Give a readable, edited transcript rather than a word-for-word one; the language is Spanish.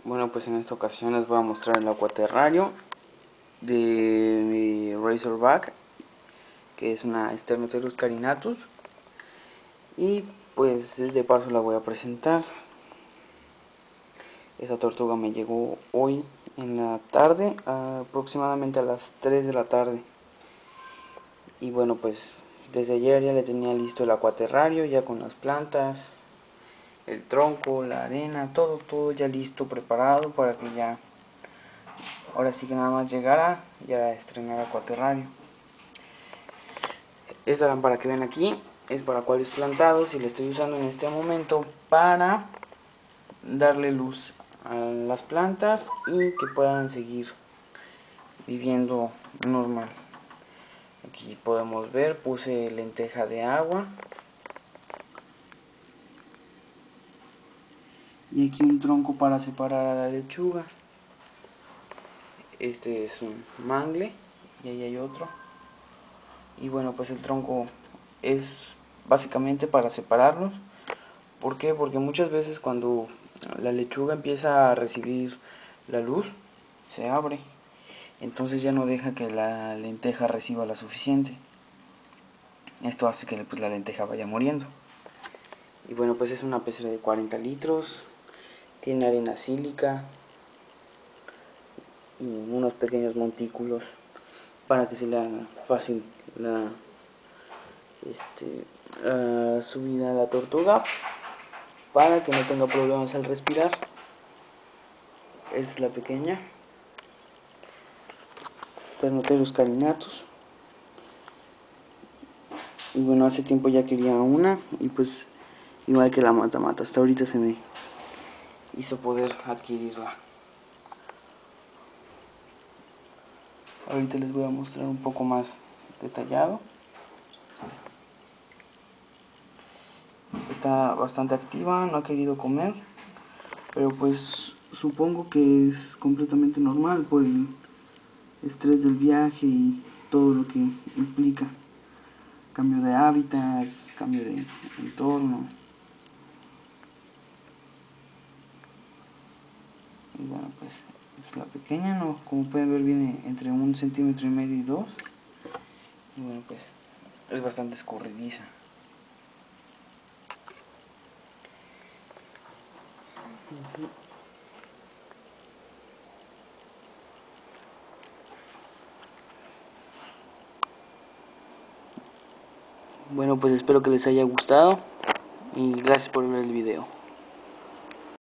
Bueno, pues en esta ocasión les voy a mostrar el acuaterrario de mi Razorback, que es una Sternocerus carinatus, y pues de paso la voy a presentar. Esa tortuga me llegó hoy en la tarde, aproximadamente a las 3 de la tarde. Y bueno, pues desde ayer ya le tenía listo el acuaterrario, ya con las plantas, el tronco, la arena, todo ya listo, preparado para que ya, ahora sí que nada más llegara ya a estrenar acuaterrario. Esta lámpara que ven aquí es para acuarios plantados y la estoy usando en este momento para darle luz a las plantas y que puedan seguir viviendo normal. Aquí podemos ver, puse lenteja de agua y aquí un tronco para separar a la lechuga. Este es un mangle y ahí hay otro. Y bueno, pues el tronco es básicamente para separarlos. ¿Por qué? Porque muchas veces cuando la lechuga empieza a recibir la luz, se abre. Entonces ya no deja que la lenteja reciba la suficiente. Esto hace que pues, la lenteja vaya muriendo. Y bueno, pues es una pecera de 40 litros. Tiene arena sílica y unos pequeños montículos para que se le haga fácil la subida a la tortuga, para que no tenga problemas al respirar. Esta es la pequeña Sternocerus carinatus. Y bueno, hace tiempo ya quería una y pues igual que la mata hasta ahorita se me hizo poder adquirirla. Ahorita les voy a mostrar un poco más detallado. Está bastante activa, no ha querido comer, pero pues supongo que es completamente normal por el estrés del viaje y todo lo que implica. Cambio de hábitats, cambio de entorno. Y bueno, pues es la pequeña, ¿no? Como pueden ver viene entre 1,5 centímetros y 2. Y bueno, pues es bastante escurridiza. Bueno, pues espero que les haya gustado y gracias por ver el video.